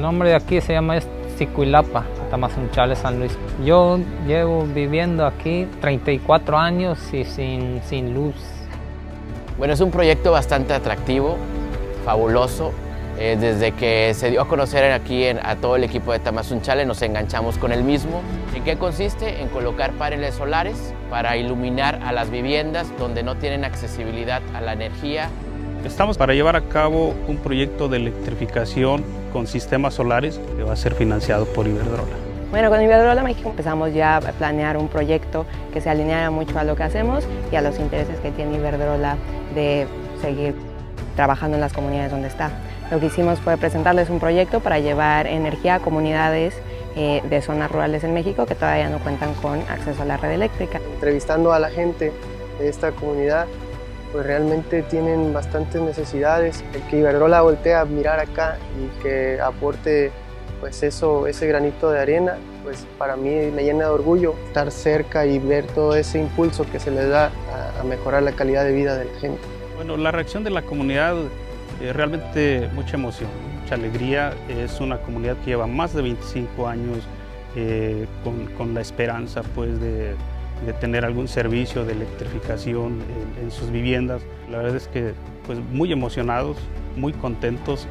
nombre de aquí se llama Zicuilapa, Tamazunchale, San Luis. Yo llevo viviendo aquí 34 años y sin luz. Bueno, es un proyecto bastante atractivo, fabuloso. Desde que se dio a conocer aquí a todo el equipo de Tamazunchale nos enganchamos con el mismo. ¿En qué consiste? En colocar paneles solares para iluminar a las viviendas donde no tienen accesibilidad a la energía. Estamos para llevar a cabo un proyecto de electrificación con sistemas solares que va a ser financiado por Iberdrola. Bueno, con Iberdrola México empezamos ya a planear un proyecto que se alineara mucho a lo que hacemos y a los intereses que tiene Iberdrola de seguir trabajando en las comunidades donde está. Lo que hicimos fue presentarles un proyecto para llevar energía a comunidades de zonas rurales en México que todavía no cuentan con acceso a la red eléctrica. Entrevistando a la gente de esta comunidad, pues realmente tienen bastantes necesidades. El que Iberdrola voltee a mirar acá y que aporte pues ese granito de arena, pues para mí me llena de orgullo estar cerca y ver todo ese impulso que se le da a mejorar la calidad de vida de la gente. Bueno, la reacción de la comunidad realmente mucha emoción, mucha alegría. Es una comunidad que lleva más de 25 años con la esperanza pues, de tener algún servicio de electrificación en sus viviendas. La verdad es que pues, muy emocionados, muy contentos.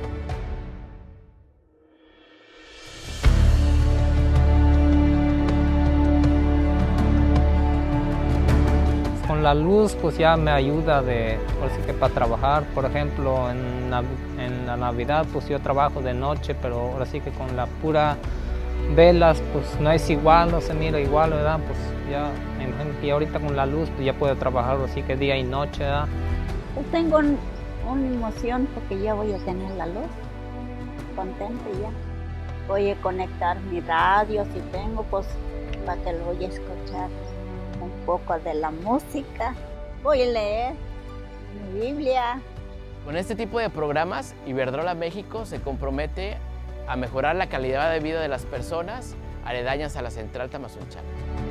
Con la luz pues ya me ayuda así que para trabajar, por ejemplo en la Navidad pues yo trabajo de noche, pero ahora sí que con la pura velas pues no es igual, no se mira igual, ¿verdad? Pues ya me imagino que ahorita con la luz pues ya puedo trabajar así que día y noche, ¿verdad? Pues tengo una emoción porque ya voy a tener la luz, contenta ya. Voy a conectar mi radio si tengo, pues para que lo voy a escuchar un poco de la música. Voy a leer mi Biblia. Con este tipo de programas, Iberdrola México se compromete a mejorar la calidad de vida de las personas aledañas a la central Tamazunchale.